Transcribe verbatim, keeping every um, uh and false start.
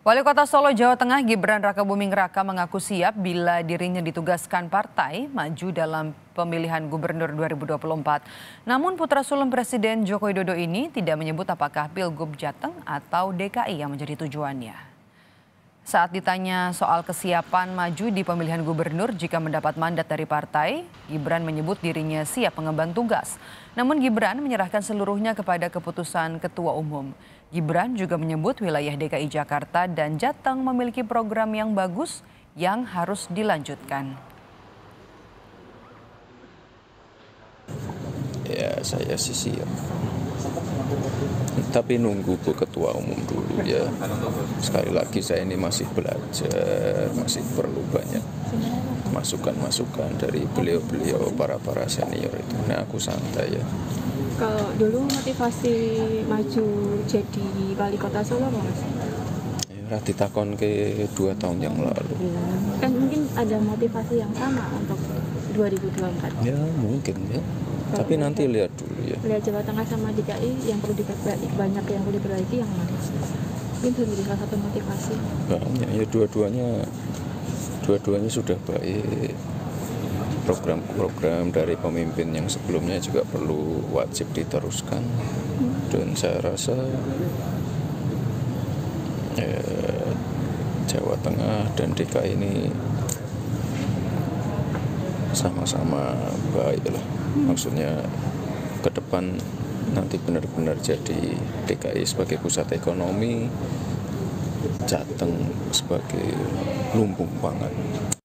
Wali Kota Solo, Jawa Tengah, Gibran Rakabuming Raka mengaku siap bila dirinya ditugaskan partai maju dalam pemilihan gubernur dua ribu dua puluh empat. Namun putra sulung Presiden Joko Widodo ini tidak menyebut apakah Pilgub Jateng atau D K I yang menjadi tujuannya. Saat ditanya soal kesiapan maju di pemilihan gubernur jika mendapat mandat dari partai, Gibran menyebut dirinya siap mengemban tugas. Namun Gibran menyerahkan seluruhnya kepada keputusan Ketua Umum. Gibran juga menyebut wilayah D K I Jakarta dan Jateng memiliki program yang bagus yang harus dilanjutkan. Ya, saya sih siap. Tapi nunggu Bu Ketua Umum dulu ya. Sekali lagi saya ini masih belajar, masih perlu banyak masukan-masukan dari beliau-beliau para-para senior itu. Nah, aku santai ya. Kalau dulu motivasi maju jadi wali kota Solo apa Mas? Ya, ditakon ke dua tahun yang lalu. Kan mungkin ada motivasi yang sama untuk dua ribu dua puluh empat. Ya mungkin ya. Tapi nanti lihat dulu ya. Lihat Jawa Tengah sama D K I yang perlu diperbaiki, banyak yang perlu diperbaiki yang mana? Mungkin itu menjadi salah satu motivasi. Banyak ya, dua-duanya dua-duanya sudah baik. Program-program dari pemimpin yang sebelumnya juga perlu wajib diteruskan. Hmm. Dan saya rasa ya, Jawa Tengah dan D K I ini sama-sama baik lah. Maksudnya ke depan nanti benar-benar jadi D K I sebagai pusat ekonomi, Jateng sebagai lumbung pangan.